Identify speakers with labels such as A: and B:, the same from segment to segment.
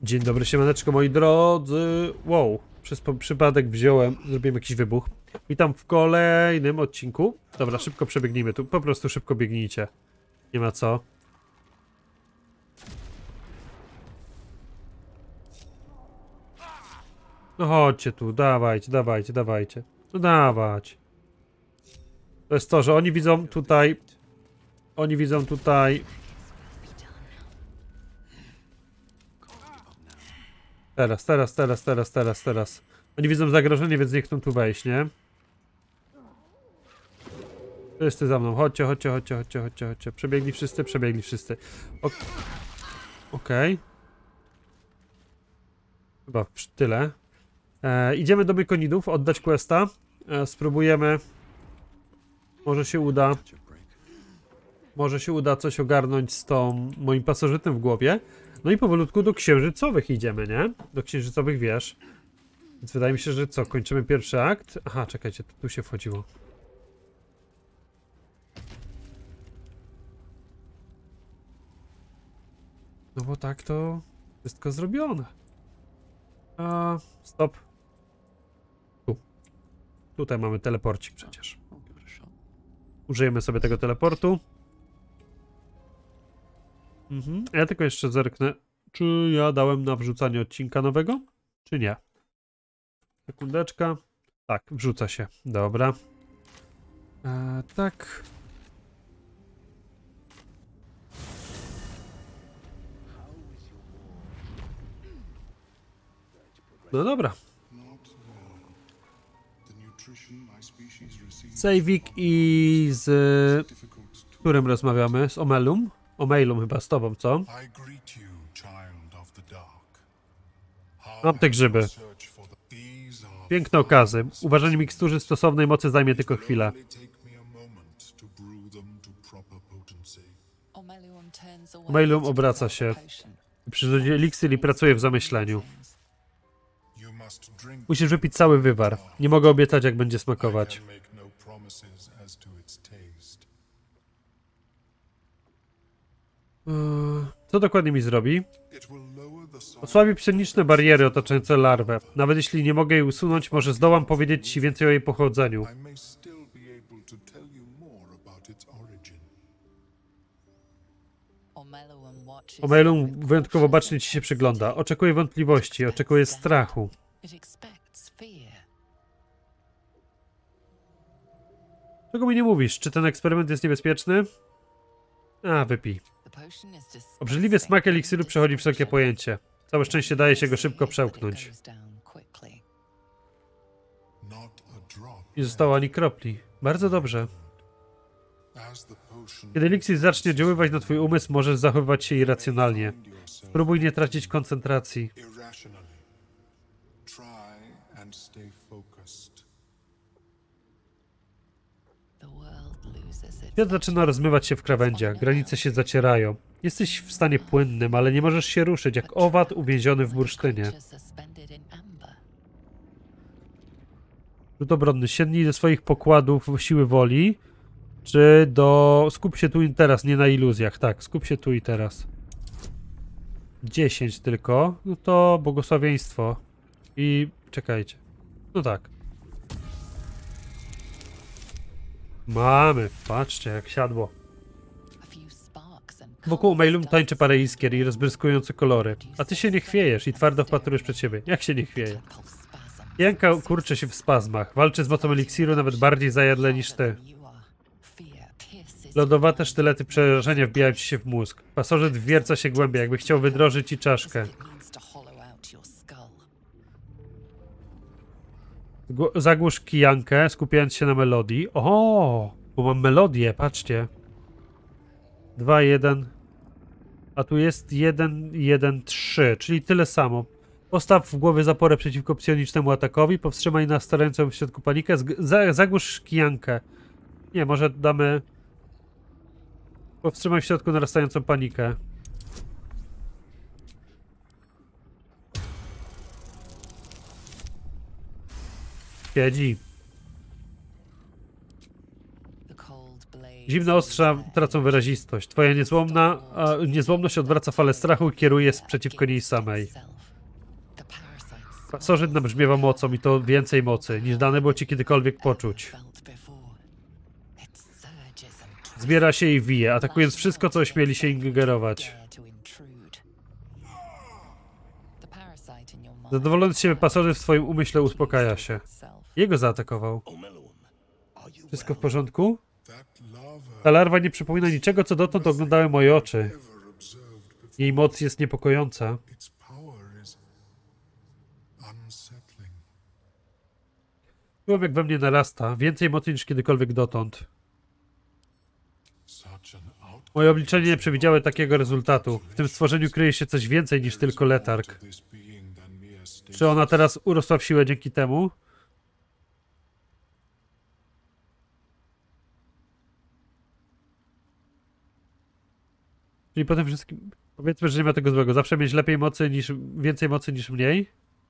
A: Dzień dobry, siemaneczko moi drodzy. Wow, przez przypadek zrobiłem jakiś wybuch. Witam w kolejnym odcinku. Dobra, szybko przebiegnijmy tu, po prostu szybko biegnijcie. Nie ma co. No chodźcie tu, dawajcie, dawajcie, dawajcie. No dawać. To jest to, że oni widzą tutaj... Oni widzą tutaj... Teraz. Oni widzą zagrożenie, więc nie chcą tu wejść, nie? Wszyscy za mną, chodźcie. Przebiegli wszyscy. Okej. Chyba tyle. Idziemy do Mykonidów, oddać questa. Spróbujemy. Może się uda. Może się uda coś ogarnąć z tą moim pasożytem w głowie. No i powolutku do księżycowych idziemy, nie? Do księżycowych wież. Więc wydaje mi się, że co? Kończymy pierwszy akt? Aha, czekajcie, tu się wchodziło. No bo tak to wszystko zrobione. Stop. Tu. Tutaj mamy teleporcik przecież. Użyjemy sobie tego teleportu. Ja tylko jeszcze zerknę, czy ja dałem na wrzucanie odcinka nowego, czy nie. Sekundeczka. Tak, wrzuca się. Dobra. Tak. No dobra. Sejwik i z... którym rozmawiamy? Z Omelum? Omelum chyba z tobą, co? Mam te grzyby. Piękne okazy. Uważanie mikstury stosownej mocy zajmie tylko chwilę. Omelum obraca się. Przyrządzi eliksir i pracuje w zamyśleniu. Musisz wypić cały wywar. Nie mogę obiecać, jak będzie smakować. Co dokładnie mi zrobi? Osłabi pszeniczne bariery otaczające larwę. Nawet jeśli nie mogę jej usunąć, może zdołam powiedzieć ci więcej o jej pochodzeniu. Omelum wyjątkowo bacznie ci się przygląda. Oczekuje wątpliwości, oczekuje strachu. Czego mi nie mówisz? Czy ten eksperyment jest niebezpieczny? Wypij. Obrzydliwy smak eliksiru przechodzi wszelkie pojęcie. Całe szczęście daje się go szybko przełknąć. Nie zostało ani kropli. Bardzo dobrze. Kiedy eliksir zacznie działać na twój umysł, możesz zachowywać się irracjonalnie. Spróbuj nie tracić koncentracji. Świat zaczyna rozmywać się w krawędziach, granice się zacierają. Jesteś w stanie płynnym, ale nie możesz się ruszyć, jak owad uwięziony w bursztynie. Rzut obronny. Sięgnij do swoich pokładów siły woli, czy do... Skup się tu i teraz, nie na iluzjach. Tak, skup się tu i teraz. 10 tylko. No to błogosławieństwo. I czekajcie. No tak. Mamy, patrzcie jak siadło. Wokół Omelum tańczy parę iskier i rozbryskujące kolory. A ty się nie chwiejesz i twardo wpatrujesz przed siebie. Jak się nie chwieje? Janka kurczy się w spazmach. Walczy z mocą eliksiru nawet bardziej zajadle niż ty. Lodowate sztylety przerażenia wbijają ci się w mózg. Pasożyt wwierca się głębiej, jakby chciał wydrożyć ci czaszkę. Zagłusz kijankę, skupiając się na melodii. O, bo mam melodię, patrzcie. 2, 1. A tu jest 1, 1, 3, czyli tyle samo. Postaw w głowie zaporę przeciwko psionicznemu atakowi, powstrzymaj nastarającą w środku panikę, zagłusz kijankę. Nie, może damy... Powstrzymaj w środku narastającą panikę. Siedzi. Zimne ostrza tracą wyrazistość. Twoja niezłomność odwraca falę strachu i kieruje przeciwko niej samej. Pasożyt nabrzmiewa mocą i to więcej mocy, niż dane było ci kiedykolwiek poczuć. Zbiera się i wije, atakując wszystko, co ośmieli się ingerować. Zadowolony z siebie pasożyt w swoim umyśle uspokaja się. Jego zaatakował. Wszystko w porządku? Ta larwa nie przypomina niczego, co dotąd oglądały moje oczy. Jej moc jest niepokojąca. Czułem, jak we mnie narasta. Więcej mocy niż kiedykolwiek dotąd. Moje obliczenia nie przewidziały takiego rezultatu. W tym stworzeniu kryje się coś więcej niż tylko letarg. Czy ona teraz urosła w siłę dzięki temu? Czyli po tym wszystkim... Powiedzmy, że nie ma tego złego. Zawsze mieć więcej mocy niż mniej.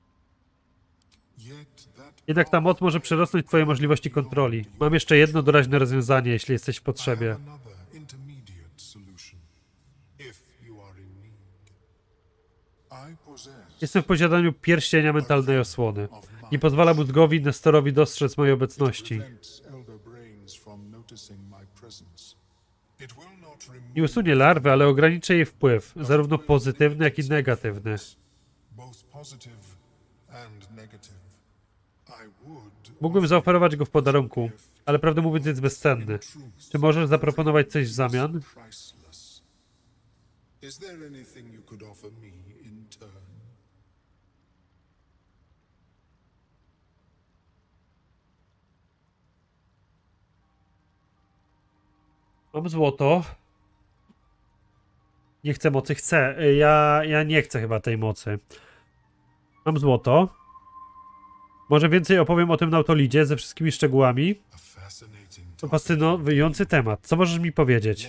A: Jednak ta moc może przerosnąć twoje możliwości kontroli. Mam jeszcze jedno doraźne rozwiązanie, jeśli jesteś w potrzebie. Jestem w posiadaniu pierścienia mentalnej osłony. Nie pozwala mózgowi Nestorowi dostrzec mojej obecności. Nie usunie larwy, ale ograniczy jej wpływ, zarówno pozytywny, jak i negatywny. Mógłbym zaoferować go w podarunku, ale prawdę mówiąc jest bezcenny. Czy możesz zaproponować coś w zamian? Mam złoto. Nie chcę mocy, chcę. Ja nie chcę chyba tej mocy. Mam złoto. Może więcej opowiem o tym Nautolidzie ze wszystkimi szczegółami. To fascynujący temat. Co możesz mi powiedzieć?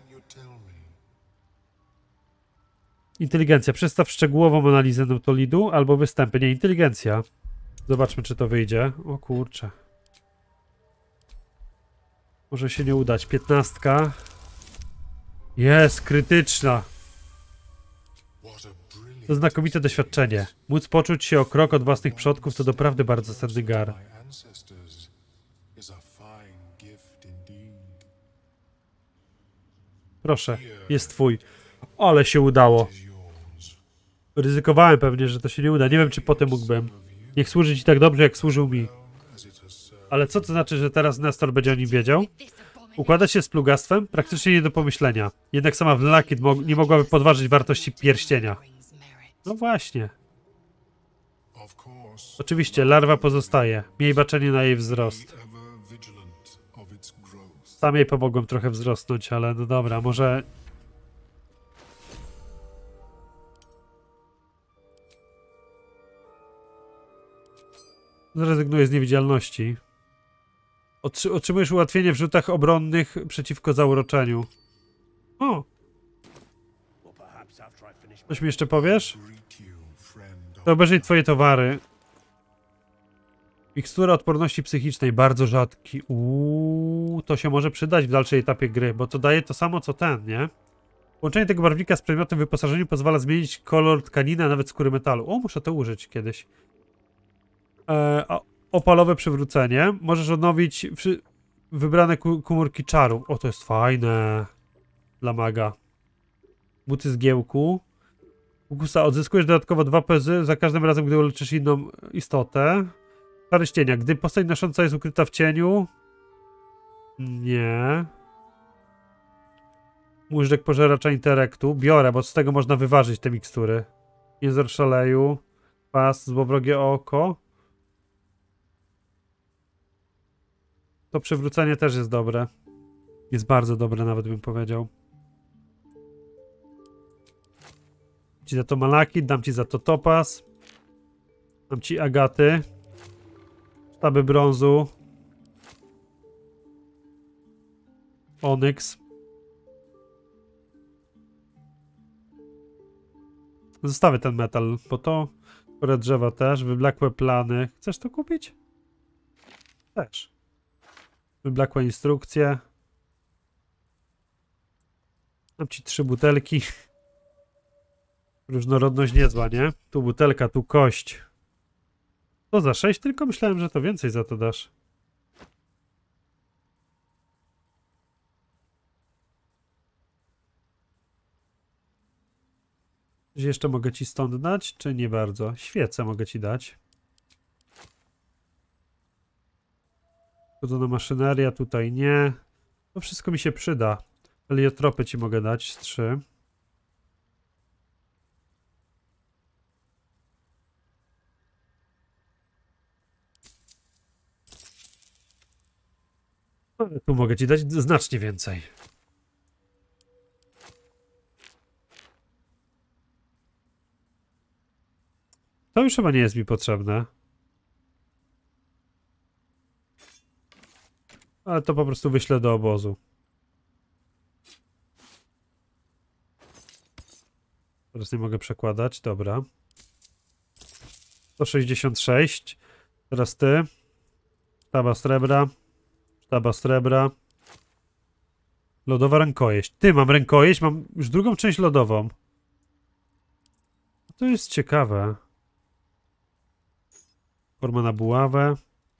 A: Inteligencja. Przedstaw szczegółową analizę Nautolidu albo występy. Nie, inteligencja. Zobaczmy, czy to wyjdzie. O kurczę. Może się nie udać. 15. Jest, krytyczna. To znakomite doświadczenie. Móc poczuć się o krok od własnych przodków to doprawdy bardzo cenny dar. Proszę, jest twój. Ale się udało. Ryzykowałem pewnie, że to się nie uda. Nie wiem, czy potem mógłbym. Niech służy ci tak dobrze, jak służył mi. Ale co to znaczy, że teraz Nestor będzie o nim wiedział? Układać się z plugastwem? Praktycznie nie do pomyślenia. Jednak sama Vlakid nie mogłaby podważyć wartości pierścienia. No właśnie. Oczywiście, larwa pozostaje. Miej baczenie na jej wzrost. Sam jej pomogłem trochę wzrosnąć, ale no dobra, może... Zrezygnuję z niewidzialności. Otrzymujesz ułatwienie w rzutach obronnych przeciwko zauroczeniu. O! Coś mi jeszcze powiesz? To obejrzyj twoje towary. Mikstura odporności psychicznej, bardzo rzadki. To się może przydać w dalszej etapie gry, bo to daje to samo co ten, nie? Połączenie tego barwnika z przedmiotem w wyposażeniu pozwala zmienić kolor tkaniny, a nawet skóry metalu. O, muszę to użyć kiedyś. Opalowe przywrócenie. Możesz odnowić wybrane komórki czaru. O, to jest fajne. Dla maga. Buty zgiełku. Ukusa. Odzyskujesz dodatkowo 2 pezy za każdym razem, gdy uleczysz inną istotę. Czary cienia. Gdy postać nosząca jest ukryta w cieniu. Nie. Móżdżek pożeracza intelektu. Biorę, bo z tego można wyważyć te mikstury. Język szaleju. Pas. Złowrogie oko. To przywrócenie też jest dobre. Jest bardzo dobre, nawet bym powiedział. Dam ci za to malakit, dam ci za to topaz. Dam ci agaty. Sztaby brązu. Onyx. Zostawię ten metal, bo to... Skórę drzewa też. Wyblakłe plany. Chcesz to kupić? Też. Wyblakłe instrukcje. Dam ci 3 butelki. Różnorodność niezła, nie? Tu butelka, tu kość. To za 6 tylko? Myślałem, że to więcej za to dasz. Coś jeszcze mogę ci stąd dać, czy nie bardzo? Świecę mogę ci dać. Chodzona maszyneria, tutaj nie. To wszystko mi się przyda. Heliotropy ci mogę dać z 3. Ale tu mogę ci dać znacznie więcej. To już chyba nie jest mi potrzebne. Ale to po prostu wyślę do obozu. Teraz nie mogę przekładać, dobra. 166. Teraz ty. Sztaba srebra. Sztaba srebra. Lodowa rękojeść. Ty, mam rękojeść, mam już drugą część lodową. To jest ciekawe. Forma na buławę.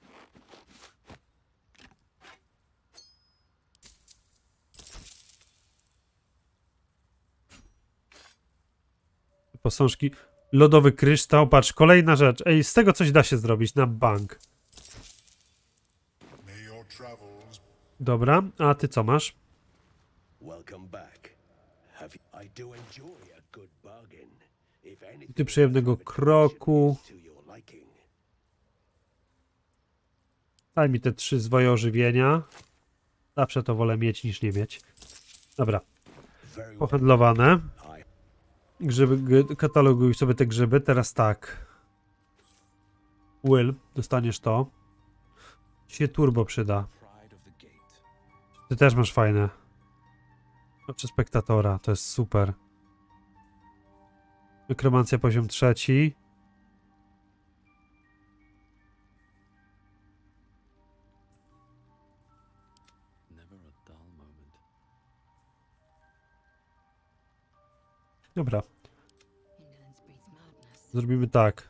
A: Posążki. Lodowy kryształ. Patrz, kolejna rzecz. Ej, z tego coś da się zrobić na bank. Dobra, a ty co masz? Ty przyjemnego kroku. Daj mi te 3 zwoje ożywienia. Zawsze to wolę mieć niż nie mieć. Dobra. Pohandlowane. Grzyby, kataloguj sobie te grzyby. Teraz tak. Will, dostaniesz to. Ci się turbo przyda. Ty też masz fajne. Oczy spektatora, to jest super. Nekromancja poziom 3. Dobra. Zrobimy tak.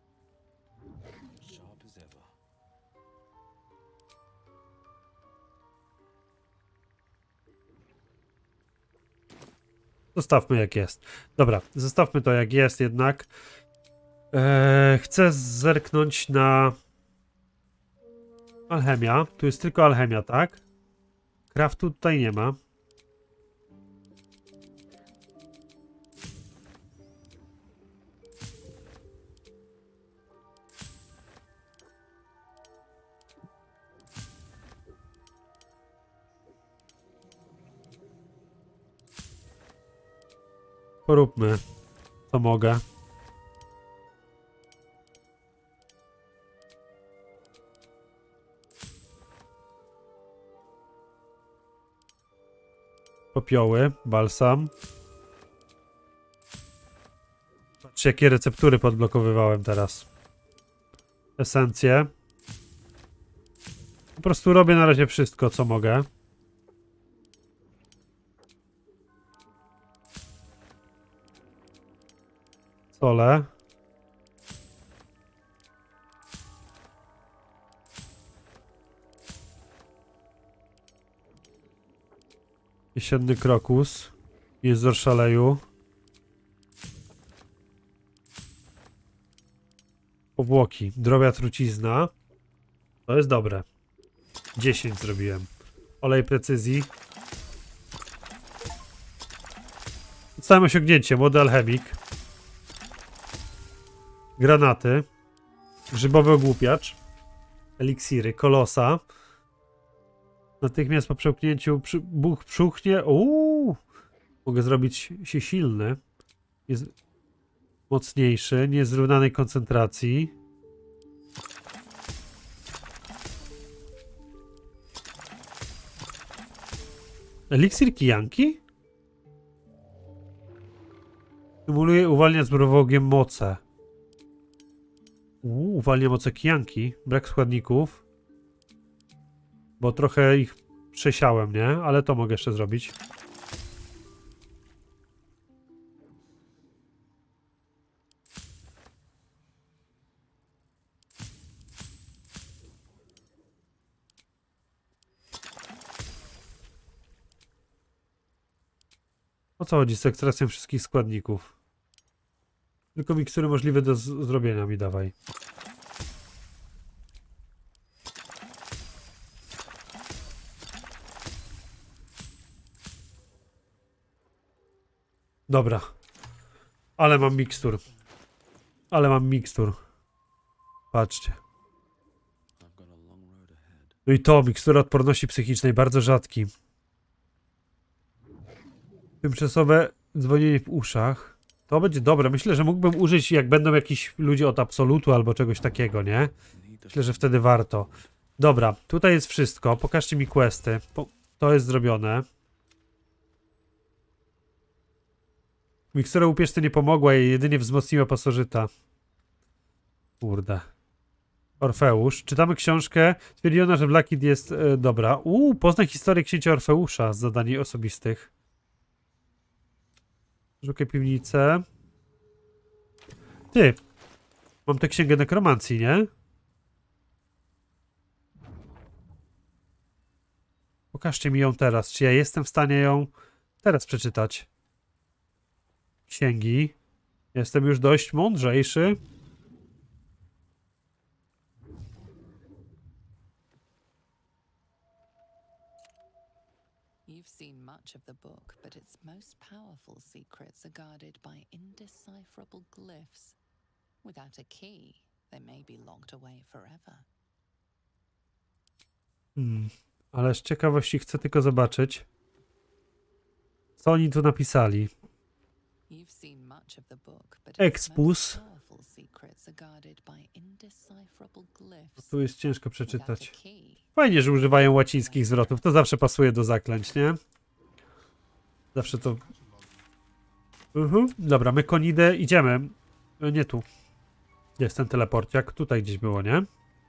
A: Zostawmy jak jest. Dobra, zostawmy to jak jest jednak. Chcę zerknąć na alchemia. Tu jest tylko alchemia, tak? Craftu tutaj nie ma. Poróbmy, co mogę. Popioły, balsam. Patrzcie, jakie receptury podblokowywałem teraz. Esencje. Po prostu robię na razie wszystko, co mogę. Sole. Jesienny krokus. Jezor szaleju. Powłoki. Drobia trucizna. To jest dobre. 10 zrobiłem. Olej precyzji. Całe osiągnięcie. Młody alchemik. Granaty. Grzybowy ogłupiacz. Eliksiry. Kolosa. Natychmiast po przełknięciu buch brzuchnie. Mogę zrobić się silny. Jest mocniejszy. Niezrównanej koncentracji. Eliksir kijanki? Stymuluje, uwalnia z mrowogiem moce. Uwalnia moce kijanki. Brak składników. Bo trochę ich przesiałem, nie? Ale to mogę jeszcze zrobić. O co chodzi z ekstrakcją wszystkich składników? Tylko mikstury możliwe do zrobienia mi dawaj. Dobra. Ale mam mikstur. Ale mam mikstur. Patrzcie. No i to, mikstura odporności psychicznej, bardzo rzadki. Tymczasowe dzwonienie w uszach. To będzie dobre. Myślę, że mógłbym użyć, jak będą jakiś ludzie od absolutu albo czegoś takiego, nie? Myślę, że wtedy warto. Dobra, tutaj jest wszystko. Pokażcie mi questy. To jest zrobione. Mikstura upieczce nie pomogła jej, jedynie wzmocniła pasożyta. Kurde. Orfeusz. Czytamy książkę. Stwierdzono, że Blackid jest dobra. Poznaj historię księcia Orfeusza z zadań osobistych. Szukaj piwnicę. Ty. Mam tę księgę nekromancji, nie? Pokażcie mi ją teraz. Czy ja jestem w stanie ją teraz przeczytać? Księgi. Jestem już dość mądrzejszy.
B: You've seen much of the book, but its most powerful secrets are guarded by indecipherable glyphs. Without a key, they may be locked away forever.
A: Ale z ciekawości chcę tylko zobaczyć, co oni tu napisali.
B: You've seen much of the book, but its
A: Expus.
B: most powerful secrets are guarded by indecipherable glyphs.
A: Tu jest ciężko
B: Without
A: przeczytać.
B: a key,
A: Fajnie, że używają łacińskich zwrotów. To zawsze pasuje do zaklęć, nie? Zawsze to... Dobra, my Konidę idziemy. Nie tu. Jest ten teleporciak. Tutaj gdzieś było, nie?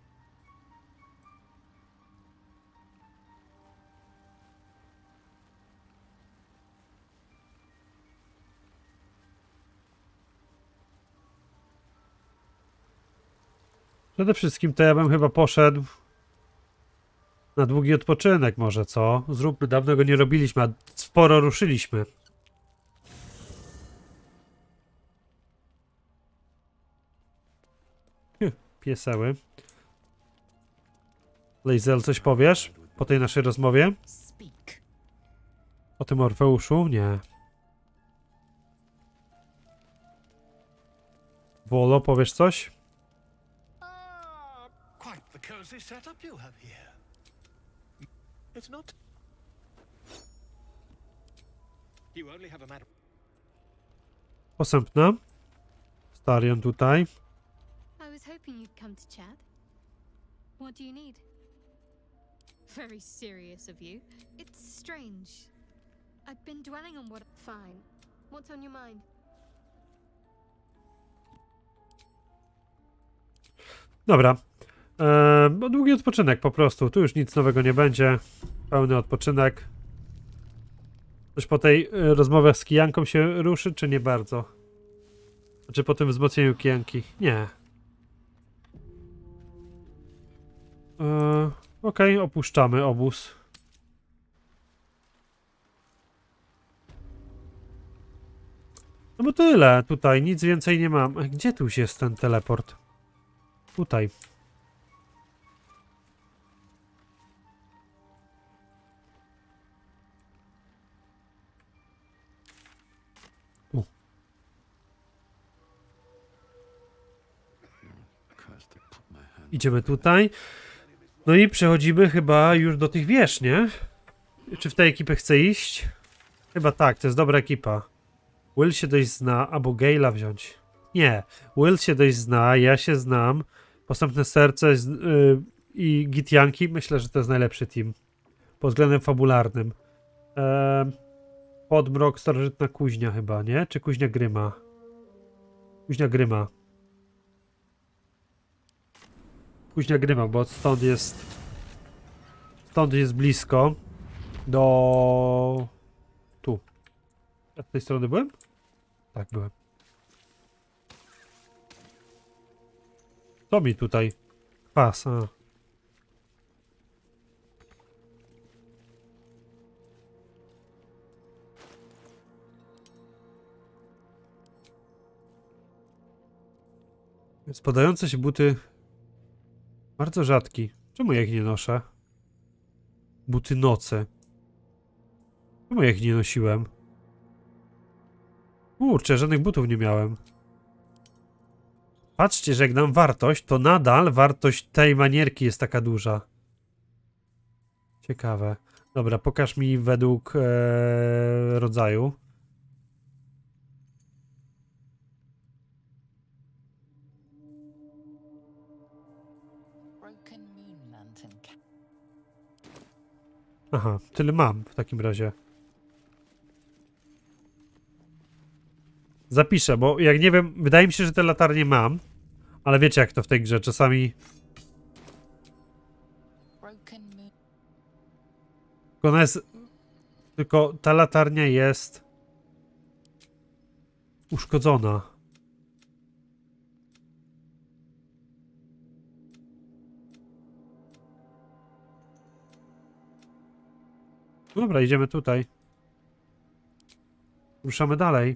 A: Przede wszystkim to ja bym chyba poszedł na długi odpoczynek może, co? Zróbmy, dawno go nie robiliśmy, a sporo ruszyliśmy. Pieseły. Lejzel, coś powiesz po tej naszej rozmowie?
B: speak.
A: O tym Orfeuszu? Nie. Wolo, powiesz coś?
C: Quite the cozy setup you have here. It's not. You only have a matter.
A: Posępna. Starion tutaj.
D: I was hoping you'd come to chat. What do you need? Very serious of you. It's strange. I've been dwelling on what... Fine. What's on your mind?
A: Dobra. Długi odpoczynek po prostu. Tu już nic nowego nie będzie. Pełny odpoczynek. Coś po tej rozmowie z Kijanką się ruszy, czy nie bardzo? Znaczy po tym wzmocnieniu Kijanki? Nie. Okej, opuszczamy obóz. No bo tyle tutaj, nic więcej nie mam. Gdzie tu jest ten teleport? Tutaj. Tu. Idziemy tutaj. No i przechodzimy chyba już do tych wież, nie? Czy w tej ekipę chcę iść? Chyba tak, to jest dobra ekipa. Will się dość zna, albo Gale'a wziąć. Nie, Will się dość zna, ja się znam. Posępne serce i Gitjanki. Myślę, że to jest najlepszy team. Pod względem fabularnym. Podmrok, starożytna kuźnia chyba, nie? Czy kuźnia Gryma? Kuźnia Gryma. Kuźnia Gryma, bo stąd jest blisko do... Tu. Ja z tej strony byłem? Tak, byłem. To mi tutaj kwas, a. Spadające się buty. Bardzo rzadki. Czemu ja ich nie noszę? Buty noce. Czemu ja ich nie nosiłem? Kurczę, żadnych butów nie miałem. Patrzcie, że jak dam wartość, to nadal wartość tej manierki jest taka duża. Ciekawe. Dobra, pokaż mi według rodzaju.
B: Broken moon lantern.
A: Aha, tyle mam w takim razie. Zapiszę, bo jak nie wiem, wydaje mi się, że te latarnie mam, ale wiecie jak to w tej grze, czasami
B: Broken moon.
A: ona jest, tylko ta latarnia jest uszkodzona. Dobra, idziemy tutaj. Ruszamy dalej.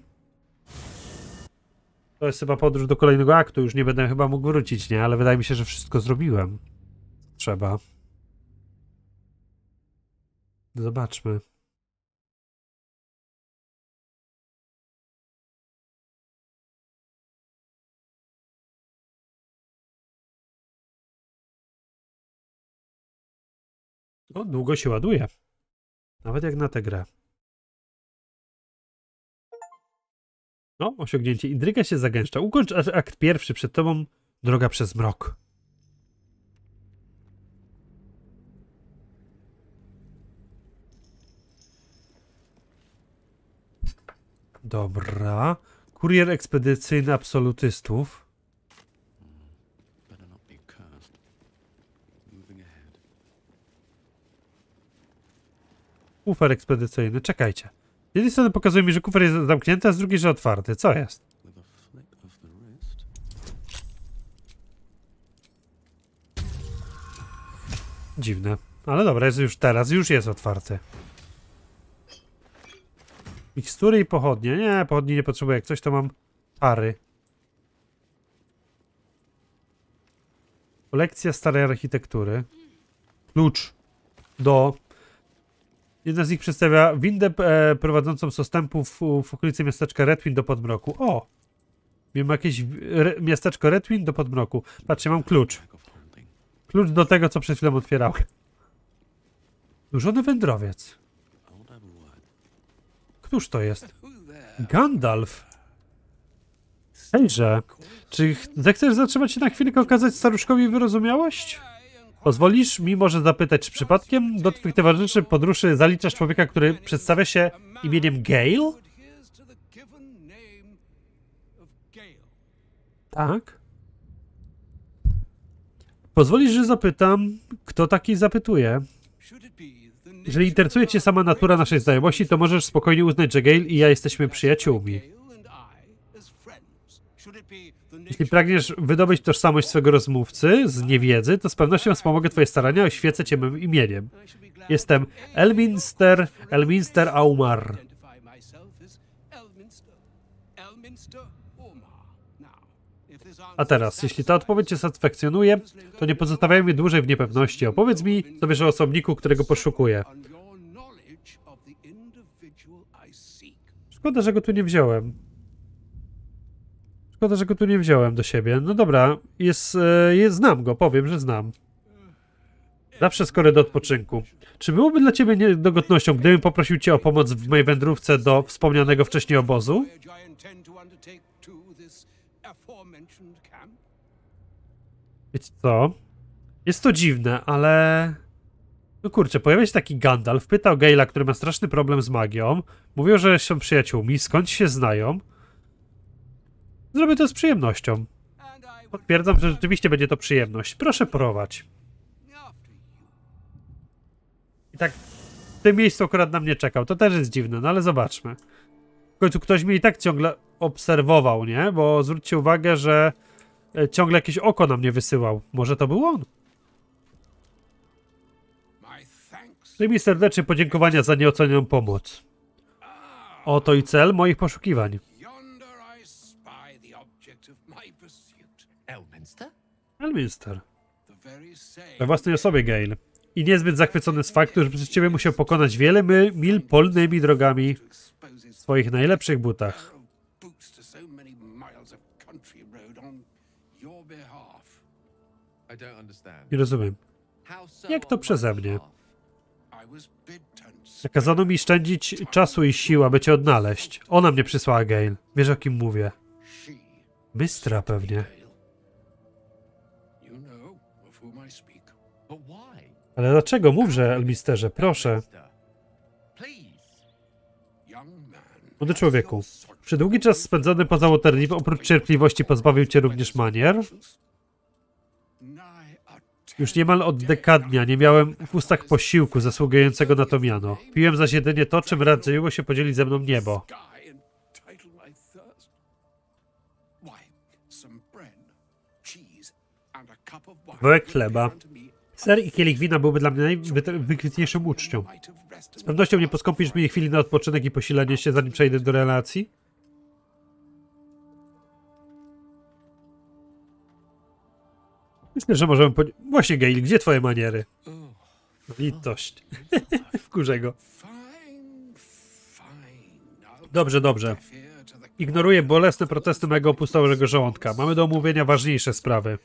A: To jest chyba podróż do kolejnego aktu. Już nie będę chyba mógł wrócić, nie? Ale wydaje mi się, że wszystko zrobiłem. Trzeba. Zobaczmy. O, długo się ładuje. Nawet jak na tę grę. No, osiągnięcie. Intryga się zagęszcza. Ukończ akt pierwszy. Przed tobą droga przez mrok. Dobra. Kurier ekspedycyjny absolutystów.
C: Better not be cursed. Moving ahead.
A: Kufer ekspedycyjny. Czekajcie. Z jednej strony pokazuje mi, że kufer jest zamknięty, a z drugiej, że otwarty. Co jest?
C: With a flick of the wrist.
A: Dziwne. Ale dobra, jest już teraz. Już jest otwarty. Mikstury i pochodnie. Nie, pochodni nie potrzebuję. Jak coś, to mam pary. Kolekcja starej architektury. Klucz do... Jedna z nich przedstawia windę prowadzącą z ostępu w okolicy miasteczka Redwind do Podmroku. O! Mamy jakieś miasteczko Redwind do Podmroku. Patrzcie, mam klucz.
C: Bag of holding.
A: Klucz do tego, co przed chwilą otwierałem. Nużony wędrowiec.
C: I'll have a word.
A: Któż to jest?
C: Who there?
A: Gandalf. Hejże, czy zechcesz zatrzymać się na chwilkę, okazać staruszkowi wyrozumiałość? Pozwolisz mi może zapytać, czy przypadkiem do twych towarzyszy podróży zaliczasz człowieka, który przedstawia się imieniem Gale? Tak. Pozwolisz, że zapytam, kto taki zapytuje? Jeżeli interesuje cię sama natura naszej znajomości, to możesz spokojnie uznać, że Gale i ja jesteśmy przyjaciółmi. Jeśli pragniesz wydobyć tożsamość swego rozmówcy z niewiedzy, to z pewnością wspomogę twoje starania, oświecę cię mym imieniem. Jestem Elminster Aumar. A teraz, jeśli ta odpowiedź cię satysfakcjonuje, to nie pozostawiaj mnie dłużej w niepewności. Opowiedz mi, co wiesz o osobniku, którego poszukuję. Szkoda, że go tu nie wziąłem. Szkoda, że go tu nie wziąłem do siebie. No dobra, znam go, powiem, że znam. Zawsze skory do odpoczynku. Czy byłoby dla ciebie niedogodnością, gdybym poprosił cię o pomoc w mojej wędrówce do wspomnianego wcześniej obozu? Wiecie co? Jest to dziwne, ale... No kurczę, pojawia się taki Gandalf, pytał Gale'a, który ma straszny problem z magią. Mówią, że są przyjaciółmi, skąd się znają. Zrobię to z przyjemnością. Potwierdzam, że rzeczywiście będzie to przyjemność. Proszę prowadź. I tak w tym miejscu akurat na mnie czekał. To też jest dziwne, no ale zobaczmy. W końcu ktoś mnie i tak ciągle obserwował, nie? Bo zwróćcie uwagę, że ciągle jakieś oko na mnie wysyłał. Może to był on? Przyjmij serdecznie podziękowania za nieocenioną pomoc. Oto i cel moich poszukiwań.
E: Yonder I spy the object of
C: My pursuit. Elminster?
A: Elminster.
C: The very same.
A: We własnej osobie, Gale. I niezbyt zachwycony z faktu, że przez ciebie musiał pokonać wiele mil polnymi drogami
C: To expose his
A: w swoich najlepszych butach.
C: pair of boots to so many miles of country road on your behalf.
E: I don't understand.
A: Nie rozumiem.
E: How so
A: Jak to
E: on my
A: przeze mnie?
E: behalf?
C: I was bid and
A: Nakazano mi szczędzić czasu i sił, aby cię odnaleźć. Ona mnie przysłała, Gale. Wiesz, o kim mówię.
C: she.
A: Mystra pewnie.
C: Gale. You know of whom I speak.
E: But why?
A: Ale dlaczego? Mówże, Elminsterze, proszę.
E: Elminster? Please.
C: Young man.
A: Młody człowieku, czy długi czas spędzony poza Waterdeep oprócz cierpliwości pozbawił cię również manier? Już niemal od dekadnia nie miałem w ustach posiłku zasługującego na to miano. Piłem zaś jedynie to, czym radziło się podzielić ze mną niebo. Kawałek chleba, ser i kielich wina byłby dla mnie najwykwitniejszą uczcią. Z pewnością nie poskąpisz mi chwili na odpoczynek i posilenie się, zanim przejdę do relacji? Myślę, że możemy Właśnie, Gale, gdzie twoje maniery? Litość. Wkurzę go. Dobrze, dobrze. Ignoruję bolesne protesty mego opustałego żołądka. Mamy do omówienia ważniejsze sprawy.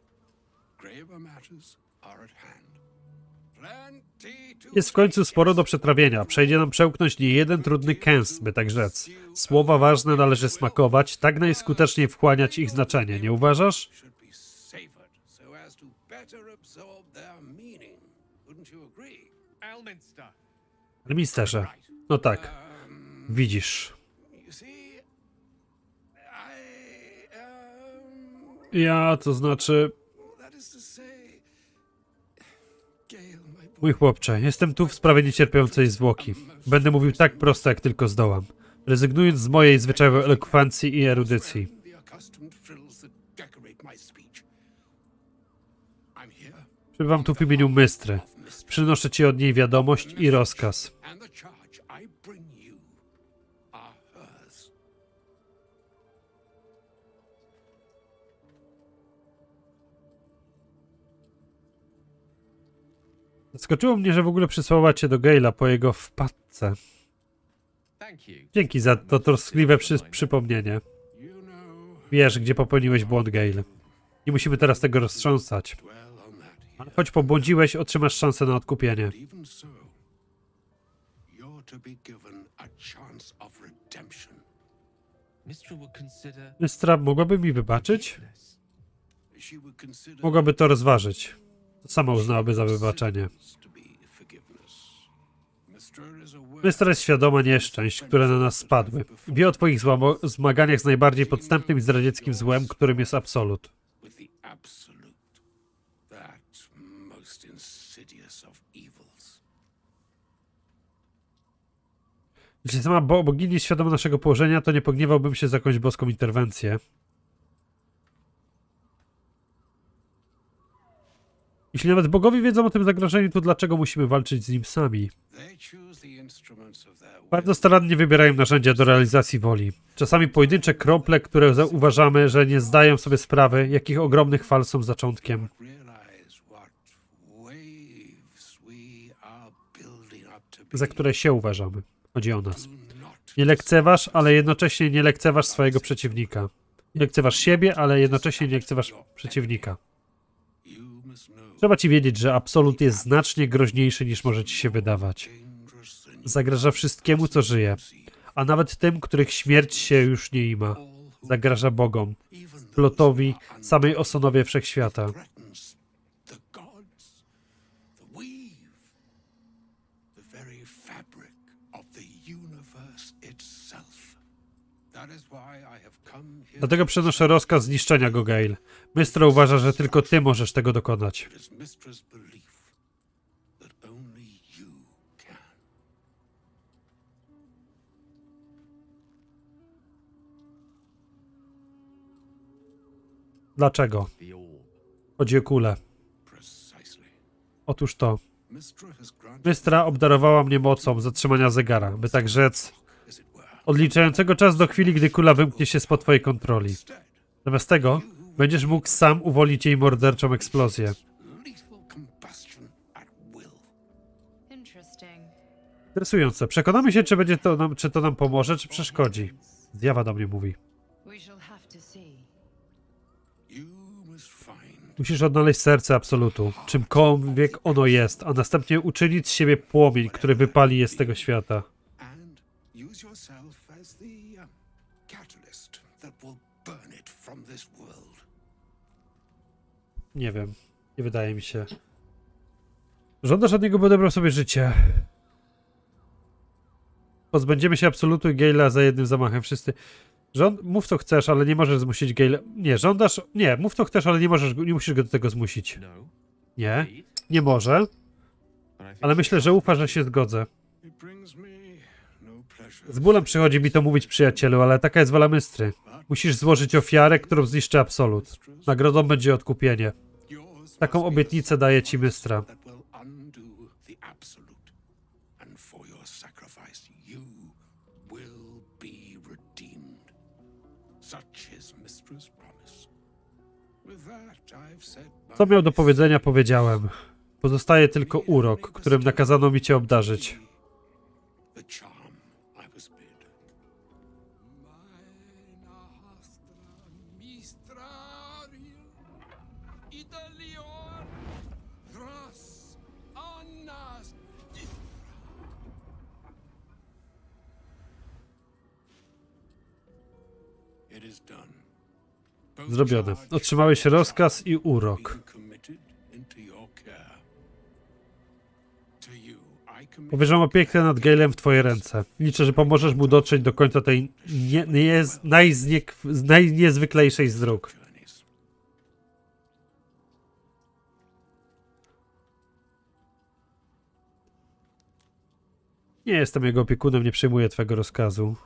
A: Jest w końcu sporo do przetrawienia. Przejdzie nam przełknąć nie jeden trudny kęs, by tak rzec. Słowa ważne należy smakować, tak najskuteczniej wchłaniać ich znaczenie, nie uważasz?
E: Elminster.
A: Elminsterze. No tak. Widzisz. Ja, to znaczy... Mój chłopcze, jestem tu w sprawie niecierpiącej zwłoki. Będę mówił tak prosto, jak tylko zdołam. Rezygnując z mojej zwyczajowej elokwencji i erudycji. Przybywam tu w imieniu Mystry. Przynoszę ci od niej wiadomość i rozkaz. Zaskoczyło mnie, że w ogóle przysłała cię do Gale'a po jego wpadce.
E: Thank you.
A: Dzięki za to troskliwe przypomnienie. Wiesz, gdzie popełniłeś błąd, Gale. Nie musimy teraz tego roztrząsać. Ale choć pobłądziłeś, otrzymasz szansę na odkupienie.
E: Mystra would consider
A: Mystra mogłaby mi wybaczyć?
E: forgiveness.
A: Mogłaby to rozważyć. To sama uznałaby za wybaczenie. Mystra jest świadoma nieszczęść, które na nas spadły. Wie o twoich zmaganiach z najbardziej podstępnym i zdradzieckim złem, którym jest Absolut. Jeśli sama bogini jest świadoma naszego położenia, to nie pogniewałbym się za jakąś boską interwencję. Jeśli nawet bogowie wiedzą o tym zagrożeniu, to dlaczego musimy walczyć z nim sami? Bardzo starannie wybierają narzędzia do realizacji woli. Czasami pojedyncze krople, które uważamy, że nie zdają sobie sprawy, jakich ogromnych fal są zaczątkiem. Za które się uważamy. Chodzi o nas. Nie lekceważ, ale jednocześnie nie lekceważ swojego przeciwnika. Nie lekceważ siebie, ale jednocześnie nie lekceważ przeciwnika. Trzeba ci wiedzieć, że Absolut jest znacznie groźniejszy, niż może ci się wydawać. Zagraża wszystkiemu, co żyje, a nawet tym, których śmierć się już nie ima. Zagraża bogom, plotowi, samej osonowie wszechświata. Dlatego przenoszę rozkaz zniszczenia go, Gale. Mystra uważa, że tylko ty możesz tego dokonać. Dlaczego?
E: The orb.
A: Chodzi o kulę. Otóż to. Mystra obdarowała mnie mocą zatrzymania zegara, by tak rzec, odliczającego czas do chwili, gdy kula wymknie się spod twojej kontroli. Zamiast tego będziesz mógł sam uwolnić jej morderczą eksplozję.
F: Lethal combustion at will.
D: Interesting.
A: Interesujące. Przekonamy się, czy to nam pomoże, czy przeszkodzi. Zjawa do mnie mówi.
D: We shall have to see.
F: You must find
A: Musisz odnaleźć serce absolutu, czymkolwiek ono jest, a następnie uczynić z siebie płomień, który wypali je z tego świata.
F: and use yourself as the catalyst that will burn it from this world.
A: Nie wiem. Nie wydaje mi się. Żądasz od niego, by odebrał sobie życie. Pozbędziemy się absolutu i Gale'a za jednym zamachem. Wszyscy... Mów co chcesz, ale nie możesz zmusić Gale'a... Nie, żądasz... Nie, mów co chcesz, ale nie musisz go do tego zmusić.
E: No.
A: Nie,
E: Indeed.
A: nie może.
E: But I think
A: Ale
E: she
A: myślę, że
E: has
A: ufa,
E: to.
A: że się zgodzę.
F: It brings me no pleasure.
A: Z bólem przychodzi mi to mówić, przyjacielu, ale taka jest wola Mystry. Musisz złożyć ofiarę, którą zniszczy absolut. Nagrodą będzie odkupienie.
F: Yours
A: Taką
F: must be
A: obietnicę
F: the
A: daje ci Mystra.
F: that will undo the absolute. And for your sacrifice you will be redeemed. Such is Mistra's promise. With that I've said
A: Co miał do
F: my
A: powiedzenia,
F: say.
A: powiedziałem. Pozostaje tylko urok, którym nakazano mi cię obdarzyć.
F: The charm I was bid. It is done. Both
A: Zrobione.
F: charge
A: Otrzymałeś rozkaz i urok.
F: being committed into your care. To you, I commit
A: Powierzam opiekę nad Gale'em w twoje ręce. Liczę, że pomożesz mu dotrzeć do końca tej najniezwyklejszej z dróg.
F: journeys.
A: Nie jestem jego opiekunem, nie przyjmuję twego rozkazu.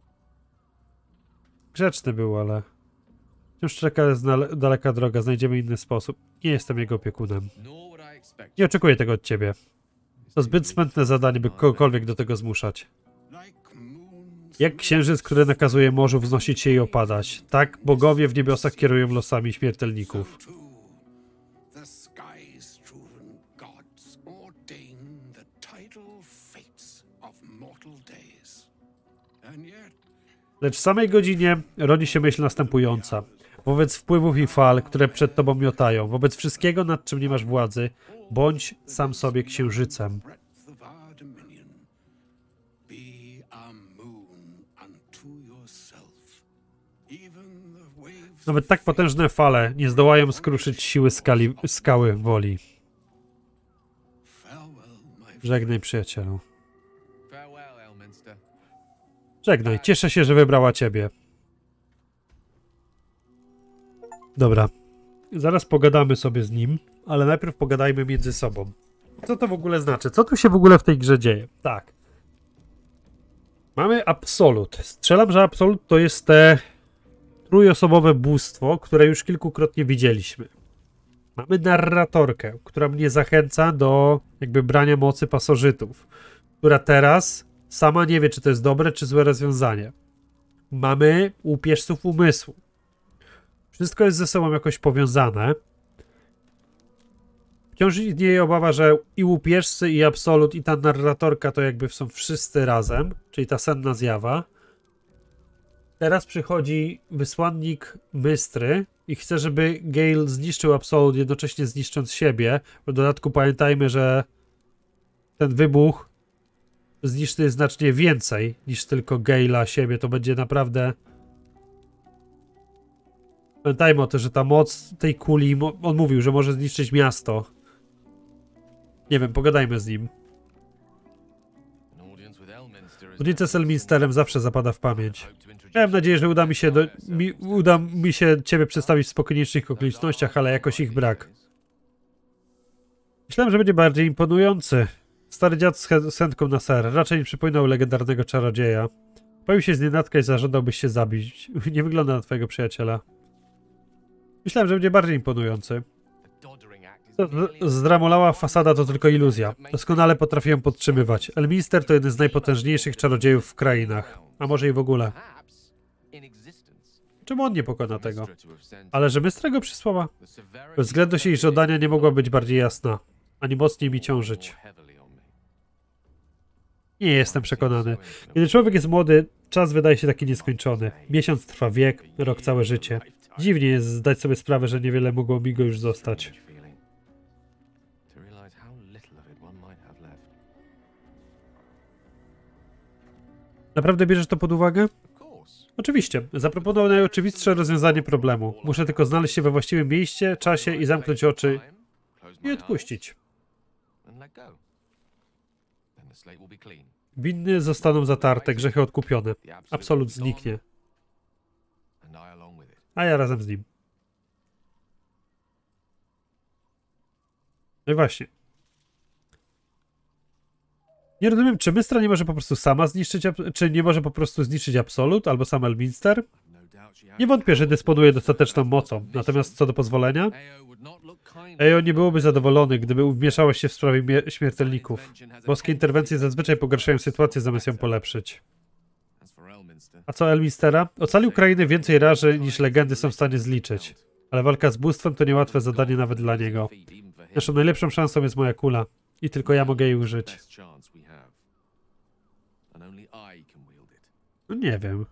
A: Grzeczny był, ale... Wciąż czeka daleka droga, znajdziemy inny sposób. Nie jestem jego opiekunem.
E: Nor would I expect
A: Nie oczekuję tego od ciebie. To zbyt smętne zadanie, by kogokolwiek do tego zmuszać.
F: Like moons
A: Jak księżyc, który nakazuje morzu wznosić się i opadać, tak bogowie w niebiosach kierują losami śmiertelników.
F: too, the skies-striven gods ordain the tidal fates of mortal days. And yet,
A: Lecz w samej godzinie rodzi się myśl następująca. Wobec wpływów i fal, które przed tobą miotają, wobec wszystkiego, nad czym nie masz władzy, bądź sam sobie księżycem.
F: breadth of our dominion, be a moon unto yourself. Even the waves
A: Nawet tak potężne fale nie zdołają skruszyć siły skały woli.
F: farewell, my
A: Żegnaj, przyjacielu.
E: farewell, Elminster.
A: Żegnaj, cieszę się, że wybrała ciebie. Dobra. Zaraz pogadamy sobie z nim, ale najpierw pogadajmy między sobą. Co to w ogóle znaczy? Co tu się w ogóle w tej grze dzieje? Tak. Mamy Absolut. Strzelam, że Absolut to jest te trójosobowe bóstwo, które już kilkukrotnie widzieliśmy. Mamy narratorkę, która mnie zachęca do jakby brania mocy pasożytów, która teraz sama nie wie, czy to jest dobre, czy złe rozwiązanie. Mamy łupieżców umysłu. Wszystko jest ze sobą jakoś powiązane. Wciąż istnieje obawa, że i łupieżcy, i Absolut, i ta narratorka to jakby są wszyscy razem, czyli ta senna zjawa. Teraz przychodzi wysłannik Mystry i chce, żeby Gale zniszczył Absolut, jednocześnie zniszcząc siebie. W dodatku pamiętajmy, że ten wybuch zniszczy znacznie więcej niż tylko Gale'a siebie. To będzie naprawdę... Pamiętajmy o tym, że ta moc tej kuli, on mówił, że może zniszczyć miasto. Nie wiem, pogadajmy z nim.
E: An audience with Elminster is
A: Audiencja z Elminsterem zawsze zapada w pamięć.
E: hope to introduce
A: Miałem nadzieję, że uda mi się ciebie przedstawić w spokojniejszych okolicznościach, ale jakoś ich brak. Myślałem, że będzie bardziej imponujący. Stary dziad z chętką na ser. Raczej nie przypominał legendarnego czarodzieja. Pojawił się znienacka i zażądałbyś się zabić. Nie wygląda na twojego przyjaciela. Myślałem, że będzie bardziej imponujący.
E: The doddering act is
A: To
E: merely a
A: zdramolała fasada to tylko iluzja. Doskonale potrafię ją podtrzymywać. Elminster to jeden z najpotężniejszych czarodziejów w krainach. A może i w ogóle.
E: perhaps in existence.
A: Czemu on nie pokona tego?
E: Mystra to have sent
A: Ale że Mystra go przysłała?
E: the severity
A: Bez względu się jej żądania nie mogła być bardziej jasna, ani mocniej mi ciążyć.
E: more heavily on me.
A: Nie jestem przekonany. Kiedy człowiek jest młody, czas wydaje się taki nieskończony. Miesiąc trwa wiek, rok całe życie. Dziwnie jest zdać sobie sprawę, że niewiele mogło mi go już zostać.
E: Feeling. To realize how little of it one might have left.
A: Naprawdę bierzesz to pod uwagę?
E: Of course.
A: Oczywiście. Zaproponował najoczywistsze rozwiązanie problemu. Muszę tylko znaleźć się we właściwym miejscu, czasie i zamknąć oczy
E: Close
A: i
E: my
A: odpuścić.
E: eyes and let go. Then the slate will be clean.
A: Winy zostaną zatarte, grzechy odkupione.
E: The
A: Absolut
E: will be gone,
A: zniknie.
E: and I along with it.
A: A ja razem z nim. No i właśnie. Nie rozumiem, czy Mystra nie może po prostu sama zniszczyć, czy nie może po prostu zniszczyć Absolut, albo sam Elminster?
E: No doubt she has
A: Nie wątpię, że dysponuje dostateczną mocą. Natomiast co do pozwolenia,
E: Ao would not look kindly
A: Eo nie byłoby zadowolony, gdyby wmieszała się w sprawie śmiertelników. Boskie interwencje zazwyczaj pogarszają sytuację, zamiast ją polepszyć.
E: As for Elminster,
A: A co Elminstera? Ocalił krainy więcej razy, niż legendy są w stanie zliczyć. Ale walka z bóstwem to niełatwe zadanie nawet dla niego.
E: even for him,
A: Naszą najlepszą szansą jest moja kula. I tylko ja mogę jej użyć.
E: best chance we have. And only I can wield it.
A: No nie wiem.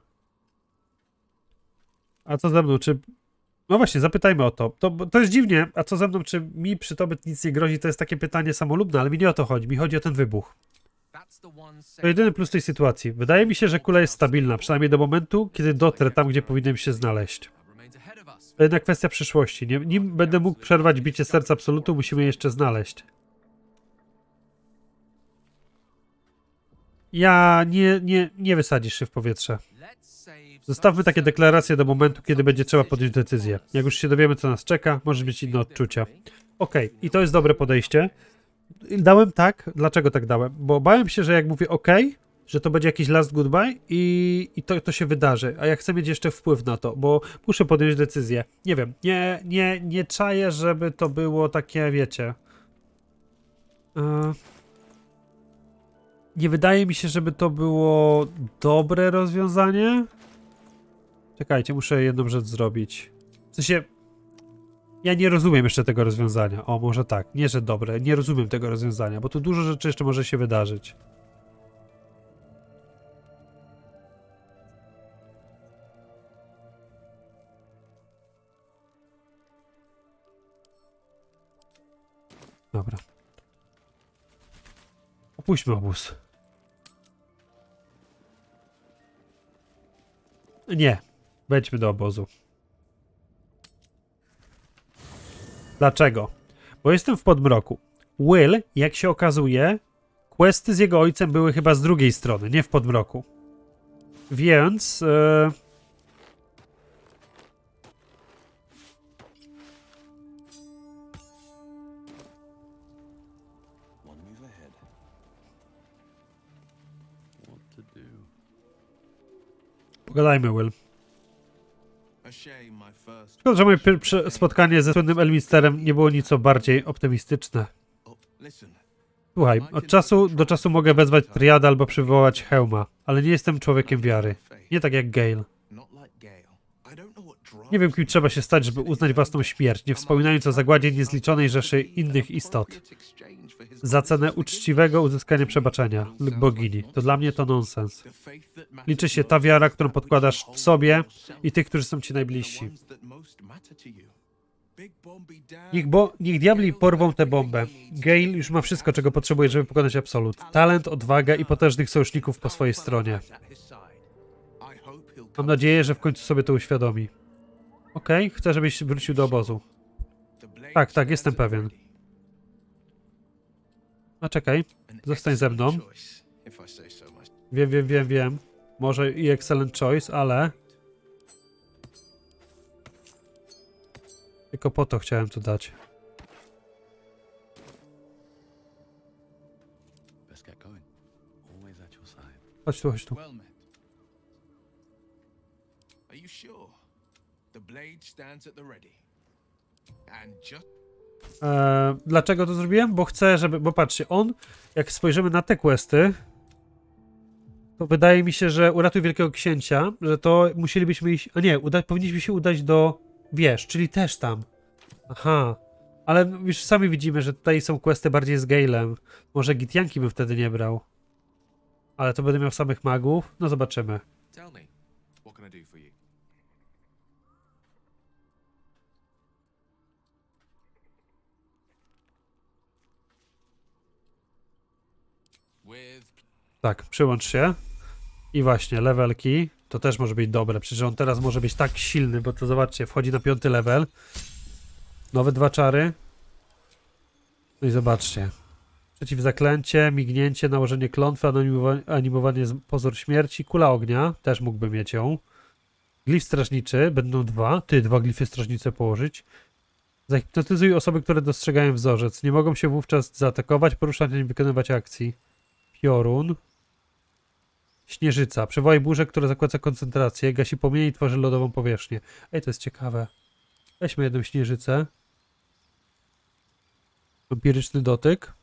A: A co ze mną, czy... No właśnie, zapytajmy o to. To jest dziwnie. A co ze mną, czy mi przy tobie nic nie grozi? To jest takie pytanie samolubne, ale mi nie o to chodzi. Mi chodzi o ten wybuch.
E: That's the one
A: To jedyny plus tej sytuacji. Wydaje mi się, że kula jest stabilna, przynajmniej do momentu, kiedy dotrę tam, gdzie powinienem się znaleźć.
E: remains ahead of us.
A: To jednak kwestia przyszłości. Nim będę mógł przerwać bicie serca Absolutu, musimy je jeszcze znaleźć. Ja nie wysadzisz się w powietrze.
E: Let's save
A: Zostawmy takie deklaracje do momentu, kiedy będzie trzeba podjąć decyzję. Jak już się dowiemy, co nas czeka, może mieć inne odczucia. Okej, i to jest dobre podejście. Dałem tak. Dlaczego tak dałem? Bo bałem się, że jak mówię okej, że to będzie jakiś last goodbye i to się wydarzy. A ja chcę mieć jeszcze wpływ na to, bo muszę podjąć decyzję. Nie wiem, nie czaję, żeby to było takie, wiecie... Nie wydaje mi się, żeby to było dobre rozwiązanie. Czekajcie, muszę jedną rzecz zrobić. W sensie, ja nie rozumiem jeszcze tego rozwiązania. O, może tak. Nie, że dobre. Nie rozumiem tego rozwiązania, bo tu dużo rzeczy jeszcze może się wydarzyć. Dobra. Opuśćmy obóz. Nie. Wejdźmy do obozu. Dlaczego? Bo jestem w podmroku. Will, jak się okazuje, questy z jego ojcem były chyba z drugiej strony, nie w podmroku. Więc...
C: One move ahead. What to do?
A: Pogadajmy, Will.
E: A shame my first.
A: Szkoda, że moje pierwsze spotkanie ze słynnym Elminsterem nie było nieco bardziej optymistyczne.
E: Oh, listen.
A: Słuchaj, od czasu do czasu mogę wezwać Triada albo przywołać Hełma, ale nie jestem człowiekiem wiary. Nie tak jak Gale.
E: Not like Gale. I don't know what drives
A: Nie wiem, kim trzeba się stać, żeby uznać własną śmierć, nie wspominając o zagładzie niezliczonej rzeszy innych istot. Za cenę uczciwego uzyskania przebaczenia lub bogini. To dla mnie to nonsens. Liczy się ta wiara, którą podkładasz w sobie i tych, którzy są ci najbliżsi. Niech diabli porwą tę bombę. Gale już ma wszystko, czego potrzebuje, żeby pokonać Absolut. Talent, odwagę i potężnych sojuszników po swojej stronie. Mam nadzieję, że w końcu sobie to uświadomi. Okej, chcę, żebyś wrócił do obozu. Tak, jestem pewien. A czekaj, zostań ze mną. Wiem. Może i excellent choice, ale... Tylko po to chciałem to dać. Chodź tu.
E: Well met. Are you sure? The blade stands at the ready. And just
A: Dlaczego to zrobiłem? Bo chcę, żeby... Bo patrzcie, on, jak spojrzymy na te questy, to wydaje mi się, że uratuj Wielkiego Księcia, że to musielibyśmy iść... A nie, powinniśmy się udać do wież, czyli też tam. Aha. Ale już sami widzimy, że tutaj są questy bardziej z Galem. Może Gitianki bym wtedy nie brał. Ale to będę miał samych magów? No zobaczymy.
E: Tell me, what can I do for you? With
A: Tak, przyłącz się. I właśnie, levelki. To też może być dobre. Przecież on teraz może być tak silny, bo to zobaczcie, wchodzi na 5. level. Nowe 2 czary. No i zobaczcie. Przeciwzaklęcie, mignięcie, nałożenie klątwy, animowanie pozór śmierci, kula ognia. Też mógłby mieć ją. Glif strażniczy. Będą 2. 2 glify strażnicze położyć. Zahipnotyzuj osoby, które dostrzegają wzorzec. Nie mogą się wówczas zaatakować, poruszać ani wykonywać akcji. Piorun. Śnieżyca. Przywołaj burzę, która zakłada koncentrację, gasi płomienie i tworzy lodową powierzchnię. Ej, to jest ciekawe. Weźmy jedną śnieżycę. Empiryczny dotyk.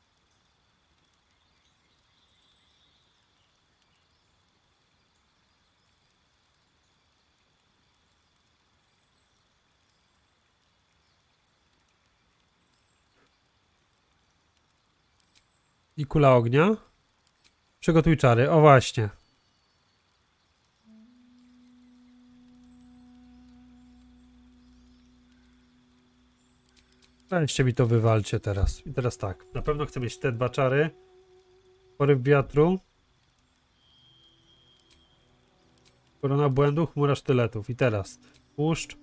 A: I kula ognia. Przygotuj czary. O właśnie. Weźcie mi to wywalcie teraz. I teraz tak. Na pewno chcę mieć te 2 czary. Poryw wiatru. Korona błędu, chmura sztyletów. I teraz. Puszcz.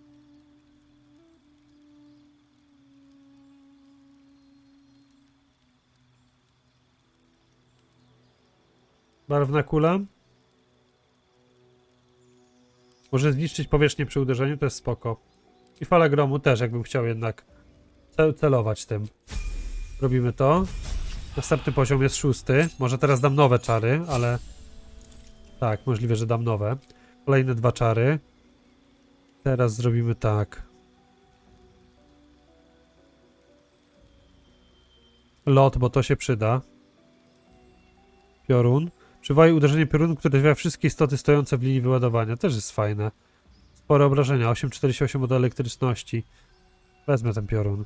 A: Barwna kula. Może zniszczyć powierzchnię przy uderzeniu, to jest spoko. I fala gromu też, jakbym chciał jednak celować tym. Robimy to. Następny poziom jest 6. Może teraz dam nowe czary, ale... Tak, możliwe, że dam nowe. Kolejne 2 czary. Teraz zrobimy tak. Lot, bo to się przyda. Piorun. Przywołaj uderzenie piorunu, które trafia wszystkie istoty stojące w linii wyładowania. Też jest fajne. Spore obrażenia. 8,48 od elektryczności. Wezmę ten piorun.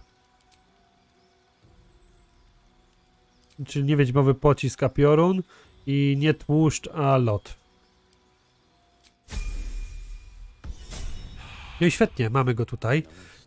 A: Czyli nie wiedźmowy pocisk, a piorun. I nie tłuszcz, a lot. No i świetnie, mamy go tutaj.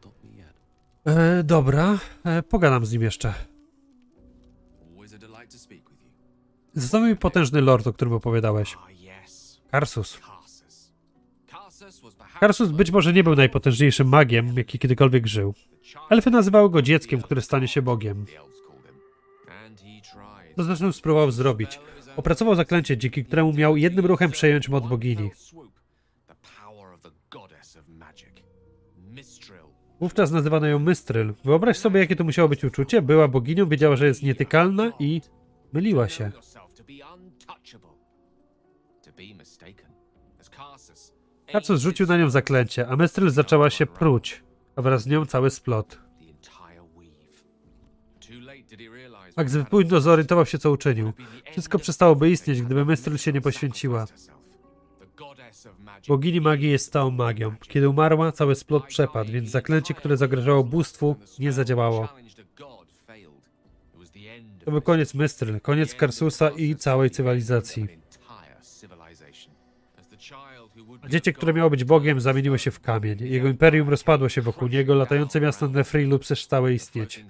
A: Dobra, pogadam z nim jeszcze.
E: always a delight to speak with you.
A: Zastanów mi potężny lord, o którym opowiadałeś.
E: Ah, yes.
A: Karsus.
E: Karsus. Karsus was perhaps
A: Karsus być może nie był najpotężniejszym magiem, jaki kiedykolwiek żył. Elfy nazywały go dzieckiem, które stanie się bogiem.
E: the elves called him. And he tried.
A: To zresztą spróbował zrobić. Opracował zaklęcie, dzięki któremu miał jednym ruchem przejąć moc bogini.
E: The power of the goddess of magic. Mistral.
A: Wówczas nazywano ją Mystryl. Wyobraź sobie, jakie to musiało być uczucie. Była boginią, wiedziała, że jest nietykalna i myliła się. Karsus rzucił na nią zaklęcie, a Mystryl zaczęła się pruć, a wraz z nią cały splot. Max późno zorientował się, co uczynił. Wszystko przestałoby istnieć, gdyby Mystryl się nie poświęciła. Bogini magii jest stałą magią. Kiedy umarła, cały splot przepadł, więc zaklęcie, które zagrażało bóstwu, nie zadziałało. To był koniec Mystryl, koniec Karsusa i całej cywilizacji. A dziecię, które miało być Bogiem, zamieniło się w kamień. Jego imperium rozpadło się wokół niego, latające miasto Nefrilu przestały istnieć.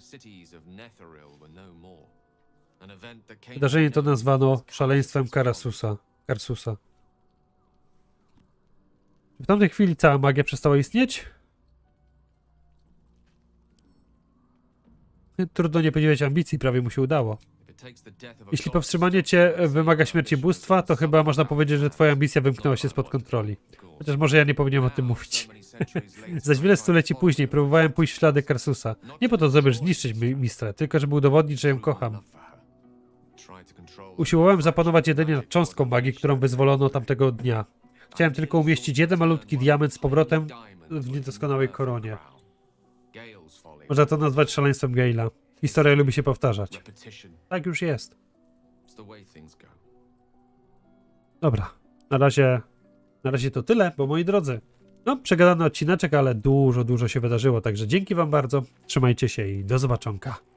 A: Wydarzenie to nazwano szaleństwem Karsusa. W tamtej chwili cała magia przestała istnieć? Trudno nie podziwiać ambicji, prawie mu się udało. Jeśli powstrzymanie cię wymaga śmierci bóstwa, to chyba można powiedzieć, że twoja ambicja wymknęła się spod kontroli. Chociaż może ja nie powinienem o tym mówić. Zaś wiele stuleci później próbowałem pójść w ślady Karsusa. Nie po to, żeby zniszczyć Mistrę, tylko żeby udowodnić, że ją kocham. Usiłowałem zapanować jedynie nad cząstką magii, którą wyzwolono tamtego dnia. Chciałem tylko umieścić jeden malutki diament z powrotem w niedoskonałej koronie. Można to nazwać szaleństwem Gale'a. Historia lubi się powtarzać. Tak już jest. Dobra, na razie to tyle, bo moi drodzy, no przegadany odcineczek, ale dużo się wydarzyło, także dzięki wam bardzo, trzymajcie się i do zobaczonka.